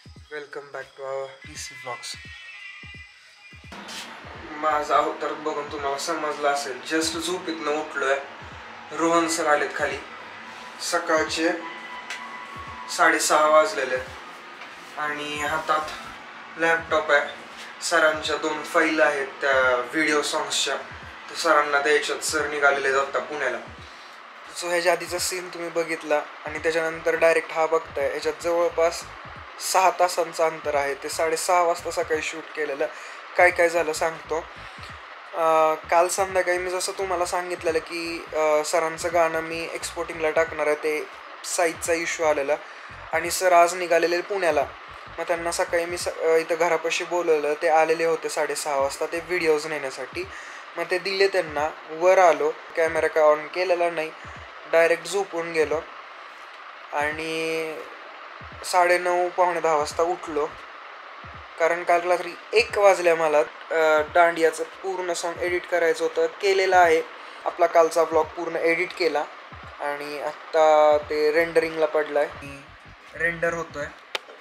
Welcome back to our PC vlogs. माझा अवतार बघून तुम्हाला समजलं असेल. जस्ट झोपेतनं उठलोय. रोहन सर आलेत खाली. सकाळचे 6:30 वाजलेले आणि हातात लॅपटॉप आहे. सरांच्या 2 फाईल आहेत त्या व्हिडिओ सॉंग्सच्या. तर सरांना द्यायच्यात. सर निघालेले जाता पुण्याला. सो ह्याच्या आधीचा सीन तुम्ही बघितला आणि त्याच्यानंतर डायरेक्ट हा बघताय. ह्याच्यात जवळपास 6 तासांचं अंतर आहे. ते 6:30 वाजता सकाळी शूट केलेलं. काय काय झालं सांगतो. काल संध्याकाळी मी जसं तुम्हाला सांगितलेलं की सरांचं गाणं मी एक्सपोर्टिंगला टाकणार आहे. ते साईजचा इश्यू आलेला आणि सर आज निघालेले पुण्याला. मग त्यांना सकाळी मी इथं घरापाशी बोलवलं. ते आलेले होते 6:30 वाजता ते व्हिडिओज नेण्यासाठी. मग ते दिले त्यांना. वर आलो. कॅमेरा काय ऑन केलेला नाही. डायरेक्ट झोपून गेलो आणि 9:30 पावणे 10 वाजता उठलो. कारण काल रात्री 1 वाजल्या मला. दांडियाचं पूर्ण सॉन्ग एडिट करायचं होतं. केलेलं आहे. आपला कालचा व्लॉग पूर्ण एडिट केला आणि आत्ता ते रेंडरिंगला पडला आहे. रेंडर होतो आहे.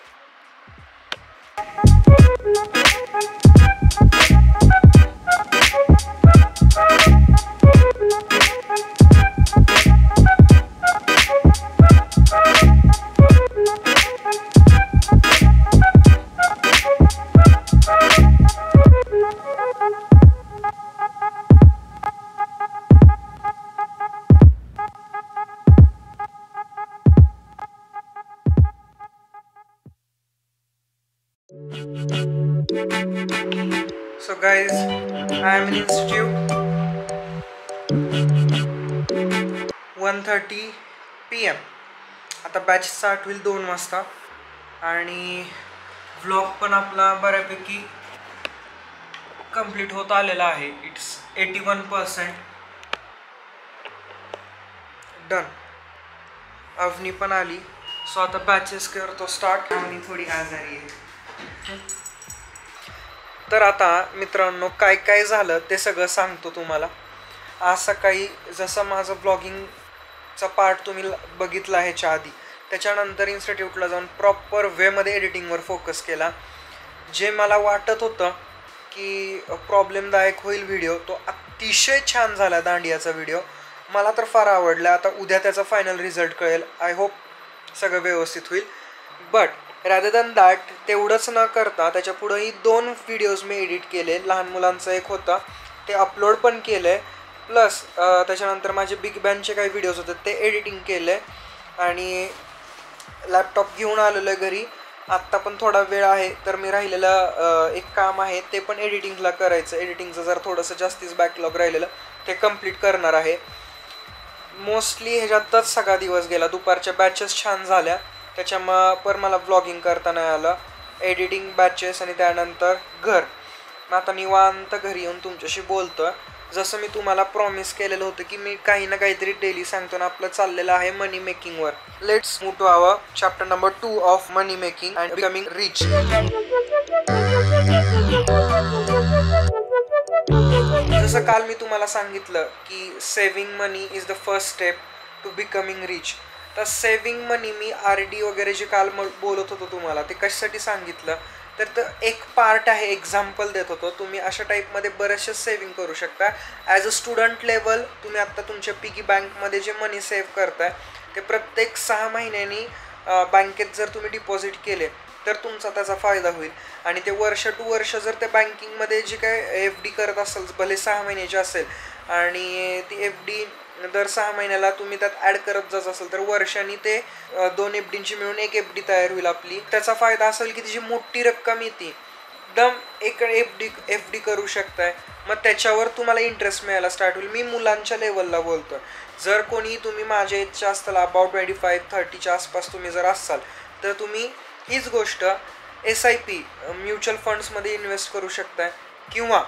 So guys, I am in institute. 1:30 PM. आता बॅच स्टार्ट होईल 2 वाजता आणि व्लॉग पण आपला बऱ्यापैकी कंप्लीट होत आलेला आहे. It's 81% done. अवनी पण आली. सो आता बॅचेस करतो स्टार्ट. अवनी थोडी आजारी आहे. तर आता मित्रांनो काय काय झालं ते सगळं सांगतो तुम्हाला. आज सकाळी जसं माझं ब्लॉगिंगचा पार्ट तुम्ही बघितला ह्याच्या आधी, त्याच्यानंतर इन्स्टिट्यूटला जाऊन प्रॉपर वेमध्ये एडिटिंगवर फोकस केला. जे मला वाटत होतं की प्रॉब्लेमदायक होईल व्हिडिओ, तो अतिशय छान झाला. दांडियाचा व्हिडिओ मला तर फार आवडला. आता उद्या त्याचा फायनल रिझल्ट कळेल. आय होप सगळं व्यवस्थित होईल. बट रॅदर दॅन दॅट तेवढंच न करता त्याच्या पुढंही 2 व्हिडिओज मी एडिट केले. लहान मुलांचं एक होता ते अपलोड पण केलं आहे. प्लस त्याच्यानंतर माझे बिग बँडचे काही व्हिडिओज होते ते एडिटिंग केले आणि लॅपटॉप घेऊन आलेलो आहे घरी. आत्ता पण थोडा वेळ आहे तर मी राहिलेलं एक काम आहे ते पण एडिटिंगला करायचं. एडिटिंगचं जर थोडंसं जास्तीच बॅकलॉग राहिलेलं ते कंप्लीट करणार आहे. मोस्टली ह्याच्यातच सगळा दिवस गेला. दुपारच्या बॅचेस छान झाल्या त्याच्यामुळं पण मला व्लॉगिंग करता नाही आलं. एडिटिंग, बॅचेस आणि त्यानंतर घर. मग आता निवांत घरी येऊन तुमच्याशी बोलतो. जसं मी तुम्हाला प्रॉमिस केलेलं होतं की मी काही ना काहीतरी डेली सांगतो ना. आपलं चाललेलं आहे मनी मेकिंगवर. Let's move to our chapter number 2 of money making and becoming rich. जसं काल मी तुम्हाला सांगितलं की saving money is the first step to becoming rich. तर सेव्हिंग मनी मी RD वगैरे जे काल बोलत होतो तुम्हाला ते कशासाठी सांगितलं तर एक पार्ट आहे. एक्झाम्पल देत होतो. तुम्ही अशा टाईपमध्ये बरेचसे सेव्हिंग करू शकता. ॲज अ स्टुडंट लेवल तुम्ही आत्ता तुमच्या पिगी बँकमध्ये जे मनी सेव्ह करताय ते प्रत्येक 6 महिन्यांनी बँकेत जर तुम्ही डिपॉझिट केले तर तुमचा त्याचा फायदा होईल. आणि ते वर्ष टू वर्ष जर ते बँकिंगमध्ये जी काय FD करत असाल, भले 6 महिन्याची असेल आणि ती FD दर 6 महिन्याला तुम्ही त्यात ॲड करत जात असेल तर वर्षांनी ते 2 FDची मिळून 1 FD तयार होईल आपली. त्याचा फायदा असेल की तिची मोठी रक्कम येते. एकदम एक FD करू शकताय. मग त्याच्यावर तुम्हाला इंटरेस्ट मिळायला स्टार्ट होईल. मी मुलांच्या लेवलला बोलतो. जर कोणी तुम्ही माझ्या एजच्या असताल अबाउट 25-30च्या आसपास तुम्ही जर असाल तर तुम्ही हीच गोष्ट SIP म्युच्युअल फंड्समध्ये इन्व्हेस्ट करू शकताय किंवा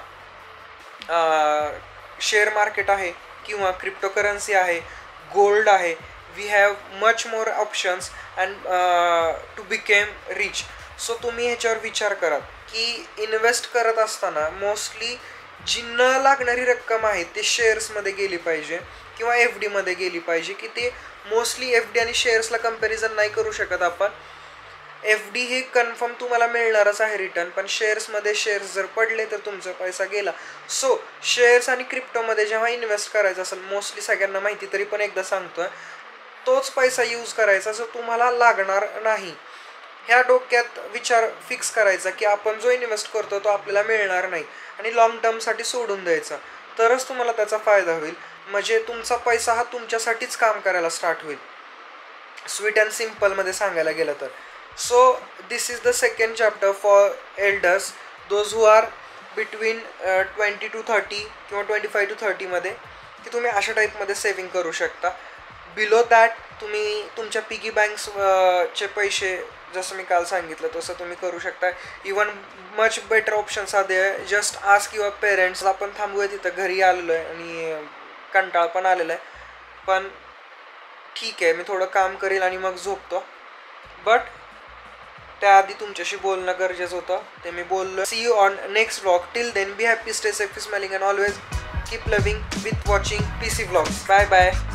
शेअर मार्केट आहे किंवा क्रिप्टोकरन्सी आहे, गोल्ड आहे. We have much more options and to became rich. So तुम्ही ह्याच्यावर विचार करा की इन्व्हेस्ट करत असताना मोस्टली जी न लागणारी रक्कम आहे ते शेअर्समध्ये गेली पाहिजे किंवा FDमध्ये गेली पाहिजे. की ते मोस्टली FD आणि शेअर्सला कंपॅरिझन नाही करू शकत आपण. FD हे कन्फर्म तुम्हाला मिळणारच आहे रिटर्न, पण शेअर्समध्ये शेअर्स जर पडले तर तुमचा पैसा गेला. सो शेअर्स आणि क्रिप्टोमध्ये जेव्हा इन्व्हेस्ट करायचं असेल, मोस्टली सगळ्यांना माहिती तरी पण एकदा सांगतोय, तोच पैसा यूज करायचा जो तुम्हाला लागणार नाही. ह्या डोक्यात विचार फिक्स करायचा की आपण जो इन्व्हेस्ट करतो तो आपल्याला मिळणार नाही आणि लॉंग टर्मसाठी सोडून द्यायचा, तरच तुम्हाला त्याचा फायदा होईल. म्हणजे तुमचा पैसा हा तुमच्यासाठीच काम करायला स्टार्ट होईल, स्वीट अँड सिम्पलमध्ये सांगायला गेलं तर. So this is the second chapter for elders, those who are between 20 to 30 किंवा 25 to 30मध्ये, की तुम्ही अशा टाईपमध्ये सेविंग करू शकता. बिलो दॅट तुम्ही तुमच्या पिगी बँक्स चे पैसे, जसं मी काल सांगितलं तसं तुम्ही करू शकता. Even much better options are there. Just ask your parents. आपण थांबूया तिथं, घरी आलेलो आहे आणि कंटाळ पण आलेला आहे, पण ठीक आहे मी थोडं काम करेल आणि मग झोपतो. बट त्याआधी तुमच्याशी बोलणं गरजेचं होतं, ते मी बोललो. See you on next vlog. Till then be happy, stay safe, smiling and always keep loving with watching PC Vlogs. Bye bye.